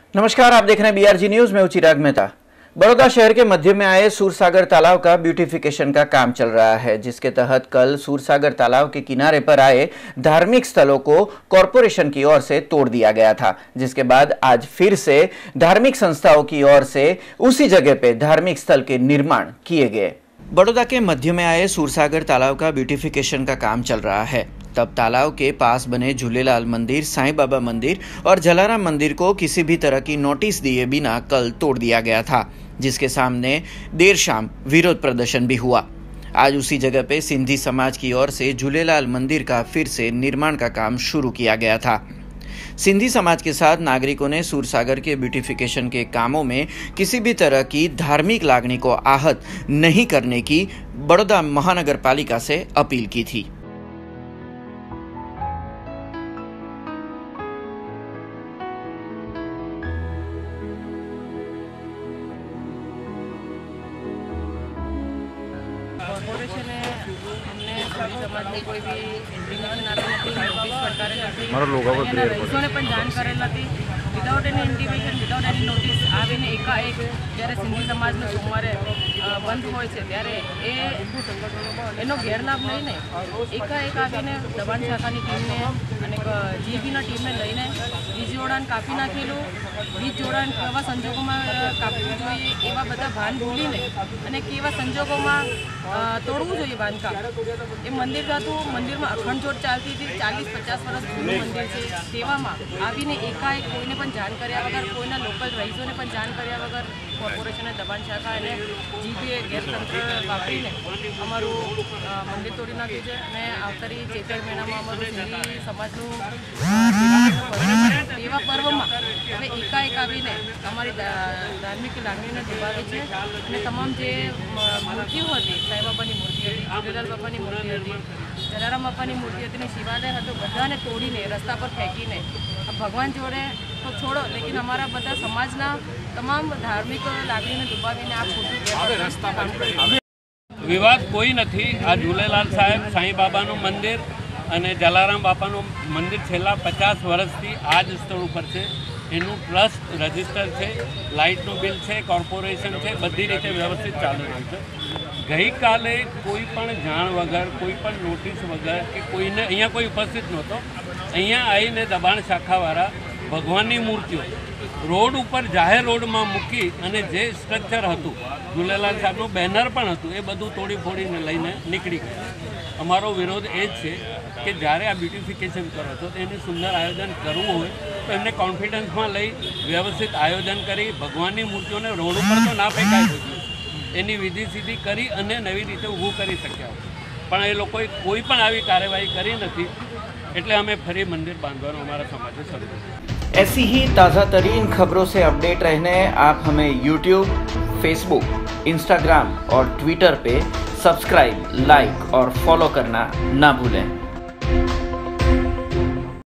नमस्कार, आप देख रहे हैं बीआरजी न्यूज में। चिराग मेहता। बड़ौदा शहर के मध्य में आए सूरसागर तालाब का ब्यूटिफिकेशन का काम चल रहा है, जिसके तहत कल सूरसागर तालाब के किनारे पर आए धार्मिक स्थलों को कॉरपोरेशन की ओर से तोड़ दिया गया था, जिसके बाद आज फिर से धार्मिक संस्थाओं की ओर से उसी जगह पे धार्मिक स्थल के निर्माण किए गए। बड़ौदा के मध्य में आए सूरसागर तालाब का ब्यूटिफिकेशन का काम चल रहा है। तब तालाब के पास बने झूलेलाल मंदिर, साईं बाबा मंदिर और जलाराम मंदिर को किसी भी तरह की नोटिस दिए बिना कल तोड़ दिया गया था, जिसके सामने देर शाम विरोध प्रदर्शन भी हुआ। आज उसी जगह पे सिंधी समाज की ओर से झूलेलाल मंदिर का फिर से निर्माण का काम शुरू किया गया था। सिंधी समाज के साथ नागरिकों ने सूरसागर के ब्यूटिफिकेशन के कामों में किसी भी तरह की धार्मिक लागणी को आहत नहीं करने की बड़ौदा महानगर पालिका से अपील की थी। કોર્પોરેશને અમને સભ્ય સમાજની કોઈ બી ઇન્ટિમેશન આપી નથી, નોટિસ ફટકારેલ નથી, રહીશોને પણ જાણ કરેલ નથી। Without any intimation, without any notice આવીને એકાએક જ્યારે સિંધી સમાજનું સોમવારે બંધ હોય છે ત્યારે એનો ગેરલાભ લઈને એકાએક આવીને દબાણ શાખાની ટીમને અને જીબીના ટીમને લઈને વીજ જોડાણ કાપી નાખેલું। વીજ જોડાણ કેવા સંજોગોમાં કાપવું જોઈએ એવા બધા ભાન ભૂલીને અને કેવા સંજોગોમાં તોડવું જોઈએ બાંધકામ। એ મંદિર હતું, મંદિરમાં અખંડ જોડ ચાલતી હતી, 40-50 વર્ષ જૂનું મંદિર છે, તેવામાં આવીને એકાએક કોઈને પણ જાણ કર્યા વગર, કોઈના લોકલ રહીશોને પણ જાણ કર્યા વગર કોર્પોરેશને દબાણ શાખા અને જીબીએ ગેરતંત્ર વાપરીને અમારું મંદિર તોડી નાખ્યું છે। અને આવતારી ચેતર મહિનામાં અમારું સિંધી સમાજનું એવા પર્વમાં હવે એકાએક આવીને અમારી ધાર્મિક લાગણીને દબાવી છે। અને તમામ જે મૂર્તિઓ હતી, સાંઈ બાબાની મૂર્તિ હતી, झूलेलाल બાપાની મૂર્તિ હતી, જલારામ બાપાની મૂર્તિ હતી, શિવાલય હતું, બધાને તોડીને રસ્તા પર ફેંકીને ભગવાન જોડે તો છોડો, લેकिन અમારા બધા સમાજના તમામ ધાર્મિક લાગણીને દબાવીને આ ખોટું રસ્તા કામ કર્યું। વિવાદ કોઈ નથી। આ झूलेलाल સાહેબ, સાંઈ બાબાનું મંદિર અને જલારામ બાપાનું મંદિર છેલ્લા 50 વર્ષથી આ જ સ્થળ ઉપર છે। એનું ટ્રસ્ટ રજિસ્ટર છે, લાઇટનું બિલ છે, કોર્પોરેશન છે, બધી રીતે વ્યવસ્થિત ચાલી રહ્યું છે। ગઈકાલે કોઈ પણ જાણ વગર, કોઈ પણ નોટિસ વગર કે કોઈને અહીંયા કોઈ ઉપસ્થિત નહોતો, અહીંયા આવીને દબાણ શાખાવાળા ભગવાનની મૂર્તિઓ રોડ ઉપર જાહેર રોડમાં મૂકી અને જે સ્ટ્રક્ચર હતું, झूलेलाल સાહેબનું બેનર પણ હતું, એ બધું તોડી ફોડીને લઈને નીકળી ગયા। અમારો વિરોધ એ જ છે કે જ્યારે આ બ્યુટિફિકેશન કરો છો તો એનું સુંદર આયોજન કરવું હોય તો એમને કોન્ફિડન્સમાં લઈ વ્યવસ્થિત આયોજન કરી ભગવાનની મૂર્તિઓને રોડ ઉપર તો ના ફેંકાય જોઈએ, એની વિધિ સીધી કરી અને નવી રીતે ઊભું કરી શક્યા। પણ એ લોકોએ કોઈ પણ આવી કાર્યવાહી કરી નથી, એટલે અમે ફરી મંदिर બાંધવાનો हमारा समाज शरू। ऐसी ही ताज़ा तरीन खबरों से अपडेट रहने आप हमें YouTube, Facebook, Instagram और Twitter पे सब्सक्राइब, लाइक और फॉलो करना ना भूलें।